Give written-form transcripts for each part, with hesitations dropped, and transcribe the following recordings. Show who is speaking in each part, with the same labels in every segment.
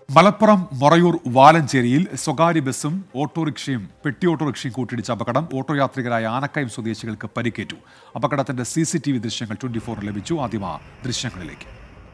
Speaker 1: മലപ്പുറം മൊറയൂർ വാലഞ്ചേരിയിൽ സ്വകാര്യ ബസും ഓട്ടോറിക്ഷയും പെട്ടി ഓട്ടോറിക്ഷയും കൂട്ടിയിടിച്ച അപകടം ഓട്ടോ യാത്രികരായ ആനക്കയം സ്വദേശികൾക്ക് പരിക്കേറ്റു. അപകടത്തിന്റെ CCTV ദൃശ്യങ്ങൾ 24 ലഭിച്ചു. ആദ്യം ആ ദൃശ്യങ്ങളിലേക്ക്.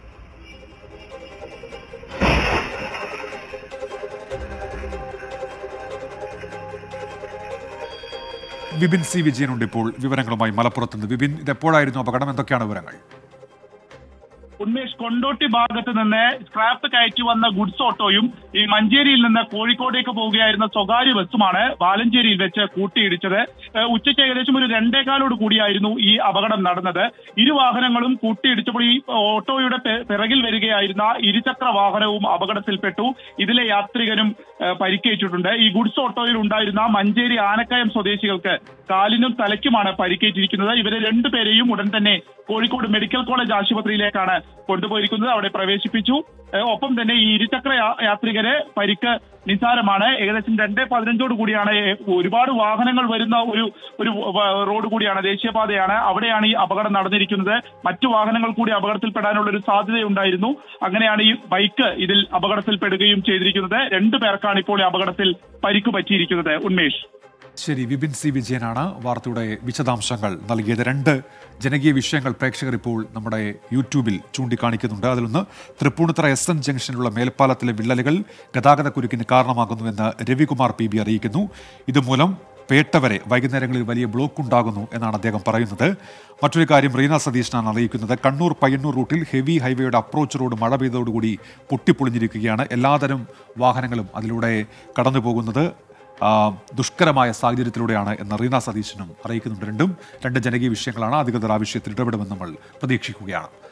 Speaker 1: വിപിൻ സി വിജയനുണ്ട് ഇപ്പോൾ വിവരങ്ങളുമായി മലപ്പുറത്ത് നിന്ന്. വിപിൻ, ഇതെപ്പോഴായിരുന്നു അപകടം? എന്തൊക്കെയാണ് വിവരങ്ങൾ?
Speaker 2: ഉന്മേഷ്, കൊണ്ടോട്ടി ഭാഗത്ത് നിന്ന് സ്ക്രാപ്പ് കയറ്റി വന്ന ഗുഡ്സ് ഓട്ടോയും ഈ മഞ്ചേരിയിൽ നിന്ന് കോഴിക്കോടേക്ക് പോവുകയായിരുന്ന സ്വകാര്യ ബസ്സുമാണ് വാലഞ്ചേരിയിൽ വെച്ച് കൂട്ടിയിടിച്ചത്. ഉച്ചയ്ക്ക് ഏകദേശം ഒരു 2:15 കൂടിയായിരുന്നു ഈ അപകടം നടന്നത്. ഇരു വാഹനങ്ങളും കൂട്ടിയിടിച്ചപ്പോൾ ഈ ഓട്ടോയുടെ പിറകിൽ വരികയായിരുന്ന ഇരുചക്ര വാഹനവും അപകടത്തിൽപ്പെട്ടു. ഇതിലെ യാത്രികനും പരിക്കേറ്റിട്ടുണ്ട്. ഈ ഗുഡ്സ് ഓട്ടോയിൽ ഉണ്ടായിരുന്ന മഞ്ചേരി ആനക്കയം സ്വദേശികൾക്ക് കാലിനും തലയ്ക്കുമാണ് പരിക്കേറ്റിരിക്കുന്നത്. ഇവരെ രണ്ടുപേരെയും ഉടൻ തന്നെ കോഴിക്കോട് മെഡിക്കൽ കോളേജ് ആശുപത്രിയിലേക്കാണ് കൊണ്ടുപോയിരിക്കുന്നത്. അവിടെ പ്രവേശിപ്പിച്ചു. ഒപ്പം തന്നെ ഈ ഇരുചക്ര യാത്രികരെ പരിക്ക് നിസാരമാണ്. ഏകദേശം 2:15 കൂടിയാണ്. ഒരുപാട് വാഹനങ്ങൾ വരുന്ന ഒരു റോഡ് കൂടിയാണ്, ദേശീയപാതയാണ്. അവിടെയാണ് ഈ അപകടം നടന്നിരിക്കുന്നത്. മറ്റു വാഹനങ്ങൾ കൂടി അപകടത്തിൽപ്പെടാനുള്ള ഒരു സാധ്യതയുണ്ടായിരുന്നു. അങ്ങനെയാണ് ഈ ബൈക്ക് ഇതിൽ അപകടത്തിൽപ്പെടുകയും ചെയ്തിരിക്കുന്നത്. 2 പേർക്കാണ് ഇപ്പോൾ ഈ അപകടത്തിൽ പരിക്ക് പറ്റിയിരിക്കുന്നത്. ഉന്മേഷ്,
Speaker 1: ശരി. വിപിൻ സി വിജയനാണ് വാർത്തയുടെ വിശദാംശങ്ങൾ നൽകിയത്. 2 ജനകീയ വിഷയങ്ങൾ പ്രേക്ഷകർ ഇപ്പോൾ നമ്മുടെ യൂട്യൂബിൽ ചൂണ്ടിക്കാണിക്കുന്നുണ്ട്. അതിലൊന്ന്, തൃപ്പൂണിത്തുറ SN ജംഗ്ഷനിലുള്ള മേൽപ്പാലത്തിലെ വിള്ളലുകൾ ഗതാഗതക്കുരുക്കിന് കാരണമാകുന്നുവെന്ന് രവികുമാർ PB അറിയിക്കുന്നു. ഇതുമൂലം പേട്ട വരെ വൈകുന്നേരങ്ങളിൽ വലിയ ബ്ലോക്ക് ഉണ്ടാകുന്നു എന്നാണ് അദ്ദേഹം പറയുന്നത്. മറ്റൊരു കാര്യം റീന സതീശനാണ് അറിയിക്കുന്നത്. കണ്ണൂർ പയ്യന്നൂർ റൂട്ടിൽ ഹെവി ഹൈവേയുടെ അപ്രോച്ച് റോഡ് മഴ പെയ്തതോടുകൂടി പൊട്ടിപ്പൊളിഞ്ഞിരിക്കുകയാണ്. എല്ലാതരം വാഹനങ്ങളും അതിലൂടെ കടന്നു പോകുന്നത് ദുഷ്കരമായ സാഹചര്യത്തിലൂടെയാണ് എന്ന് റീന സതീശനും അറിയിക്കുന്നുണ്ട്. 2 ജനകീയ വിഷയങ്ങളാണ്. അധികൃതർ ആ വിഷയത്തിൽ ഇടപെടുമെന്ന് നമ്മൾ പ്രതീക്ഷിക്കുകയാണ്.